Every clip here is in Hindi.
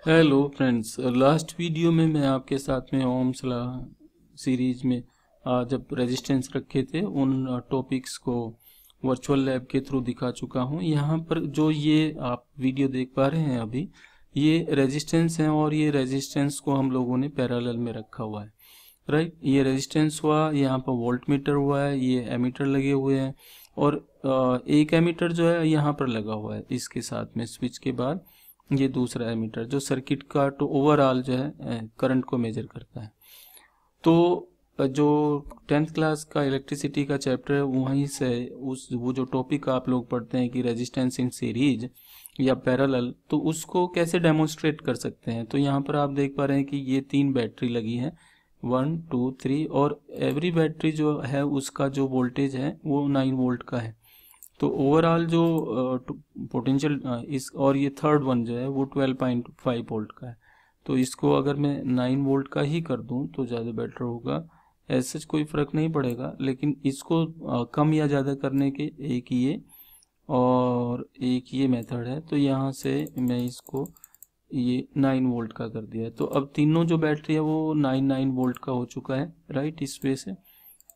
हेलो फ्रेंड्स, लास्ट वीडियो में मैं आपके साथ में ओम्स लॉ सीरीज में जब रेजिस्टेंस रखे थे उन टॉपिक्स को वर्चुअल लैब के थ्रू दिखा चुका हूं। यहाँ पर जो ये आप वीडियो देख पा रहे हैं अभी, ये रेजिस्टेंस है और ये रेजिस्टेंस को हम लोगों ने पैरेलल में रखा हुआ है। राइट, ये रेजिस्टेंस हुआ, यहाँ पर वोल्ट मीटर हुआ है, ये एमीटर लगे हुए हैं और एक एमीटर जो है यहाँ पर लगा हुआ है इसके साथ में स्विच के बाद। ये दूसरा एमीटर जो सर्किट का तो ओवरऑल जो है करंट को मेजर करता है। तो जो 10th क्लास का इलेक्ट्रिसिटी का चैप्टर है वहीं से वो जो टॉपिक आप लोग पढ़ते हैं कि रेजिस्टेंस इन सीरीज या पैरेलल, तो उसको कैसे डेमोन्स्ट्रेट कर सकते हैं। तो यहाँ पर आप देख पा रहे हैं कि ये 3 बैटरी लगी है, 1 2 3, और एवरी बैटरी जो है उसका जो वोल्टेज है वो 9 वोल्ट का है। तो ओवरऑल जो पोटेंशियल इस और ये थर्ड वन जो है वो 12.5 वोल्ट का है। तो इसको अगर मैं 9 वोल्ट का ही कर दूं तो ज़्यादा बेटर होगा। ऐसे कोई फ़र्क नहीं पड़ेगा, लेकिन इसको कम या ज़्यादा करने के एक ये और एक ये मेथड है। तो यहाँ से मैं इसको ये 9 वोल्ट का कर दिया है। तो अब तीनों जो बैटरी है वो 9 वोल्ट का हो चुका है। राइट, इस वे से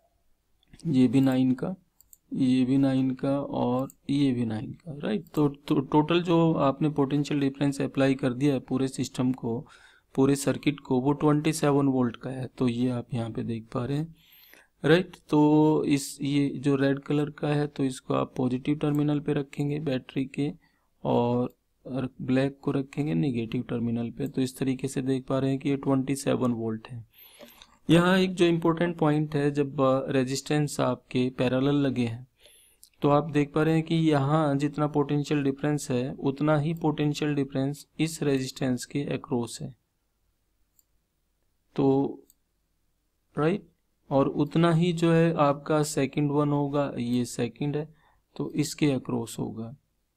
ये भी 9 का, ये भी 9 का और ये भी 9 का। राइट, तो टोटल जो आपने पोटेंशियल डिफरेंस अप्लाई कर दिया है पूरे सिस्टम को, पूरे सर्किट को, वो 27 वोल्ट का है। तो ये आप यहाँ पे देख पा रहे हैं। राइट, तो ये जो रेड कलर का है तो इसको आप पॉजिटिव टर्मिनल पे रखेंगे बैटरी के, और ब्लैक को रखेंगे नेगेटिव टर्मिनल पे। तो इस तरीके से देख पा रहे हैं कि ये 27 वोल्ट है। यहाँ एक जो इम्पोर्टेंट पॉइंट है, जब रेजिस्टेंस आपके पैरेलल लगे हैं तो आप देख पा रहे हैं कि यहाँ जितना पोटेंशियल डिफरेंस है उतना ही पोटेंशियल डिफरेंस इस रेजिस्टेंस के अक्रॉस है। तो राइट, और उतना ही जो है आपका सेकंड वन होगा, ये सेकंड है तो इसके अक्रॉस होगा,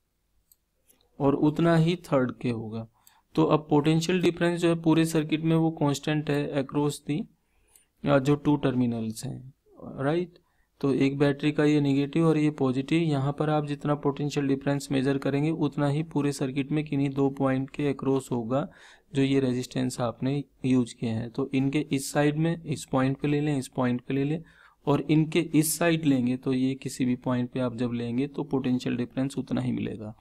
और उतना ही थर्ड के होगा। तो अब पोटेंशियल डिफरेंस जो है पूरे सर्किट में वो कांस्टेंट है अक्रॉस दी जो 2 टर्मिनल्स हैं। राइट, तो एक बैटरी का ये नेगेटिव और ये पॉजिटिव, यहाँ पर आप जितना पोटेंशियल डिफरेंस मेजर करेंगे उतना ही पूरे सर्किट में किन्हीं 2 पॉइंट के अक्रॉस होगा जो ये रेजिस्टेंस आपने यूज किए हैं। तो इनके इस साइड में इस पॉइंट पे ले लें, इस पॉइंट पे ले लें, और इनके इस साइड लेंगे तो ये किसी भी पॉइंट पे आप जब लेंगे तो पोटेंशियल डिफरेंस उतना ही मिलेगा।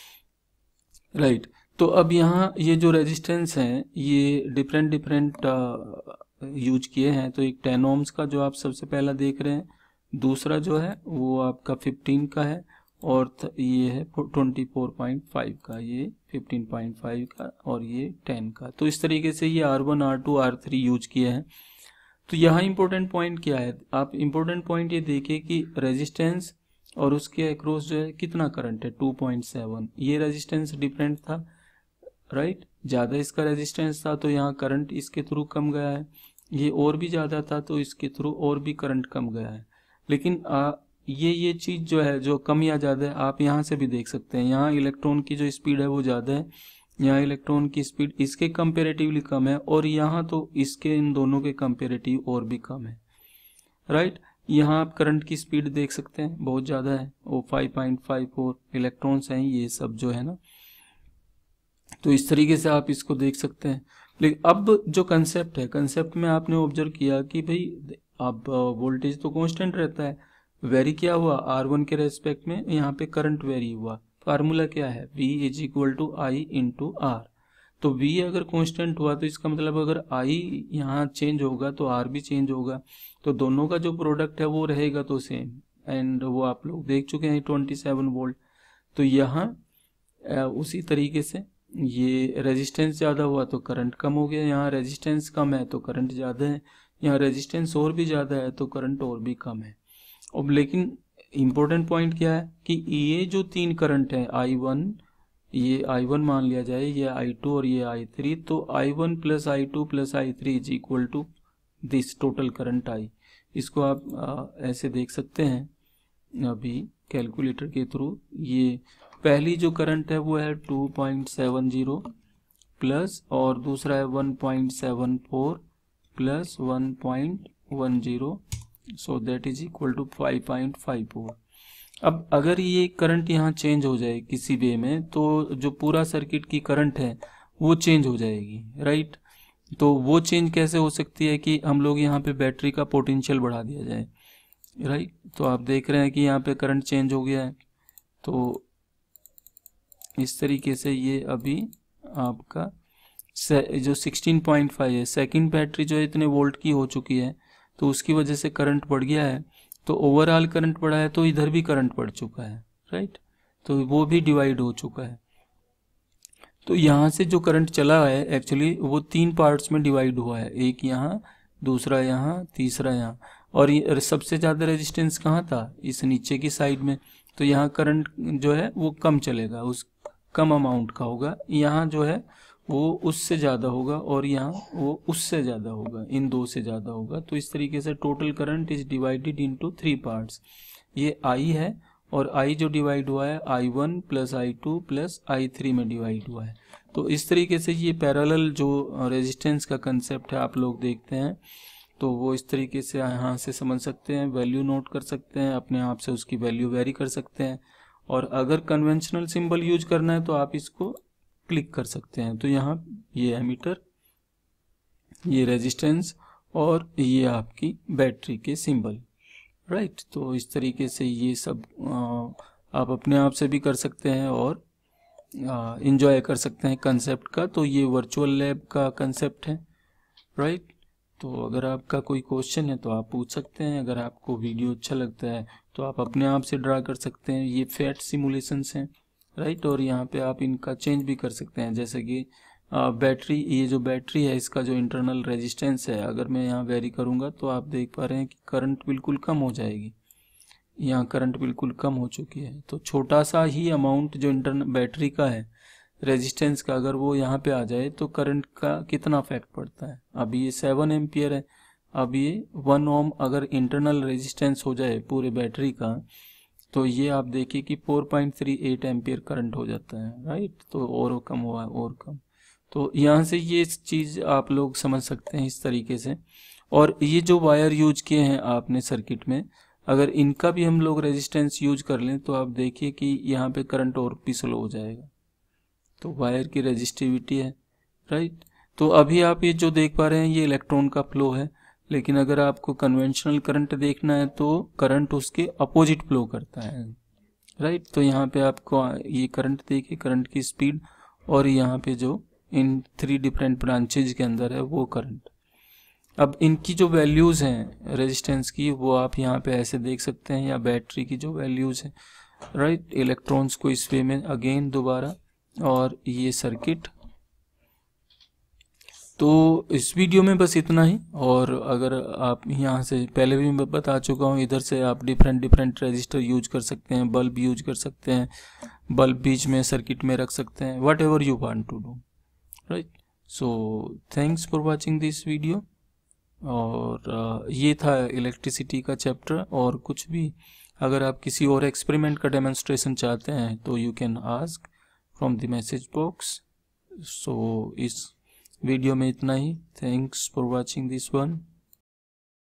राइट, तो अब यहाँ ये जो रेजिस्टेंस हैं ये डिफरेंट यूज किए हैं। तो एक 10 ओम्स का जो आप सबसे पहला देख रहे हैं, दूसरा जो है वो आपका 15 का है, और ये है 24.5 का, ये 15.5 का और ये 10 का। तो इस तरीके से ये R1 R2 R3 यूज किए हैं। तो यहाँ इंपॉर्टेंट पॉइंट क्या है, आप इंपॉर्टेंट पॉइंट ये देखिए कि रेजिस्टेंस और उसके अक्रॉस जो है कितना करंट है, 2.7। ये रेजिस्टेंस डिफरेंट था। राइट, ज़्यादा इसका रेजिस्टेंस था तो यहाँ करंट इसके थ्रू कम गया है, ये और भी ज़्यादा था तो इसके थ्रू और भी करंट कम गया है। लेकिन ये चीज़ जो है जो कम या ज़्यादा है आप यहाँ से भी देख सकते हैं। यहाँ इलेक्ट्रॉन की जो स्पीड है वो ज़्यादा है, यहाँ इलेक्ट्रॉन की स्पीड इसके कंपेरेटिवली कम है, और यहाँ तो इसके इन दोनों के कंपेरेटिव और भी कम है। राइट, यहाँ आप करंट की स्पीड देख सकते हैं बहुत ज़्यादा है, वो 5.54 इलेक्ट्रॉन्स हैं ये सब जो है ना। तो इस तरीके से आप इसको देख सकते हैं। लेकिन अब जो कंसेप्ट है, कंसेप्ट में आपने ऑब्जर्व किया कि भाई अब वोल्टेज तो कांस्टेंट रहता है, वेरी क्या हुआ R1 के रेस्पेक्ट में, यहाँ पे करंट वेरी हुआ। फार्मूला क्या है, V = I × R। तो V अगर कांस्टेंट हुआ तो इसका मतलब अगर I यहाँ चेंज होगा तो R भी चेंज होगा, तो दोनों का जो प्रोडक्ट है वो रहेगा तो सेम। एंड वो आप लोग देख चुके हैं 27 वोल्ट। तो यहाँ उसी तरीके से ये रेजिस्टेंस ज़्यादा हुआ तो करंट कम हो गया, यहाँ रेजिस्टेंस कम है तो करंट ज़्यादा है, यहाँ रेजिस्टेंस और भी ज़्यादा है तो करंट और भी कम है। अब लेकिन इम्पोर्टेंट पॉइंट क्या है कि ये जो 3 करंट है I1, ये I1 मान लिया जाए, ये I2 और ये I3, तो I1 + I2 + I3 = this total current I। इसको आप ऐसे देख सकते हैं अभी कैलकुलेटर के थ्रू। ये पहली जो करंट है वो है 2.70 प्लस, और दूसरा है 1.74 plus 1.10, so that is equal to 5.54। अब अगर ये करंट यहाँ चेंज हो जाए किसी वे में तो जो पूरा सर्किट की करंट है वो चेंज हो जाएगी, राइट। तो वो चेंज कैसे हो सकती है कि हम लोग यहाँ पे बैटरी का पोटेंशियल बढ़ा दिया जाए, राइट। तो आप देख रहे हैं कि यहाँ पे करंट चेंज हो गया है। तो इस तरीके से ये अभी आपका जो 16.5 है, सेकंड बैटरी जो है इतने वोल्ट की हो चुकी है, तो उसकी वजह से करंट बढ़ गया है। तो ओवरऑल करंट बढ़ा है, तो इधर भी करंट बढ़ चुका है, राइट। तो वो भी डिवाइड हो चुका है। तो यहाँ से जो करंट चला है एक्चुअली वो 3 पार्ट्स में डिवाइड हुआ है, एक यहाँ, दूसरा यहाँ, तीसरा यहाँ। और ये सबसे ज़्यादा रेजिस्टेंस कहाँ था, इस नीचे की साइड में। तो यहाँ करंट जो है वो कम चलेगा, उस कम अमाउंट का होगा। यहाँ जो है वो उससे ज़्यादा होगा, और यहाँ वो उससे ज़्यादा होगा, इन दो से ज़्यादा होगा। तो इस तरीके से total current is divided into 3 parts. ये I है, और I जो डिवाइड हुआ है I1 plus I2 plus I3 में डिवाइड हुआ है। तो इस तरीके से ये पैरेलल जो रेजिस्टेंस का कंसेप्ट है आप लोग देखते हैं, तो वो इस तरीके से यहाँ से समझ सकते हैं, वैल्यू नोट कर सकते हैं, अपने आप से उसकी वैल्यू वेरी कर सकते हैं। और अगर कन्वेंशनल सिंबल यूज करना है तो आप इसको क्लिक कर सकते हैं। तो यहाँ ये एमीटर, ये रेजिस्टेंस, और ये आपकी बैटरी के सिंबल, राइट। तो इस तरीके से ये सब आप अपने आप से भी कर सकते हैं और इंजॉय कर सकते हैं कंसेप्ट का। तो ये वर्चुअल लैब का कंसेप्ट है, राइट। तो अगर आपका कोई क्वेश्चन है तो आप पूछ सकते हैं। अगर आपको वीडियो अच्छा लगता है तो आप अपने आप से ड्रा कर सकते हैं। ये PhET सिमुलेशंस हैं, राइट। और यहाँ पे आप इनका चेंज भी कर सकते हैं, जैसे कि बैटरी, ये जो बैटरी है इसका जो इंटरनल रेजिस्टेंस है, अगर मैं यहाँ वेरी करूँगा तो आप देख पा रहे हैं कि करंट बिल्कुल कम हो जाएगी। यहाँ करंट बिल्कुल कम हो चुकी है। तो छोटा सा ही अमाउंट जो इंटरनल बैटरी का है रेजिस्टेंस का, अगर वो यहाँ पे आ जाए तो करंट का कितना इफेक्ट पड़ता है। अभी ये 7 एम्पियर है, अब ये 1 ओम अगर इंटरनल रेजिस्टेंस हो जाए पूरे बैटरी का, तो ये आप देखिए कि 4.38 एम्पियर करंट हो जाता है, राइट। तो और कम हुआ है, और कम। तो यहाँ से ये चीज़ आप लोग समझ सकते हैं इस तरीके से। और ये जो वायर यूज किए हैं आपने सर्किट में, अगर इनका भी हम लोग रेजिस्टेंस यूज कर लें तो आप देखिए कि यहाँ पे करंट और भी स्लो हो जाएगा। तो वायर की रेजिस्टिविटी है, राइट। तो अभी आप ये जो देख पा रहे हैं ये इलेक्ट्रॉन का फ्लो है, लेकिन अगर आपको कन्वेंशनल करंट देखना है तो करंट उसके अपोजिट फ्लो करता है, राइट। तो यहाँ पे आपको ये करंट देखिए, करंट की स्पीड, और यहाँ पे जो इन 3 डिफरेंट ब्रांचेज के अंदर है वो करंट। अब इनकी जो वैल्यूज़ हैं रेजिस्टेंस की, वो आप यहाँ पे ऐसे देख सकते हैं, या बैटरी की जो वैल्यूज़ हैं, राइट। इलेक्ट्रॉन्स को इस वे में अगेन दोबारा, और ये सर्किट। तो इस वीडियो में बस इतना ही। और अगर आप यहाँ से पहले भी मैं बता चुका हूँ, इधर से आप डिफरेंट रेजिस्टर यूज कर सकते हैं, बल्ब यूज कर सकते हैं, बल्ब बीच में सर्किट में रख सकते हैं, whatever you want to do, right. So thanks for watching this video. और ये था इलेक्ट्रिसिटी का चैप्टर। और कुछ भी अगर आप किसी और एक्सपेरिमेंट का डेमोन्स्ट्रेशन चाहते हैं तो you can ask from the message box. So इस वीडियो में इतना ही। Thanks for watching this one.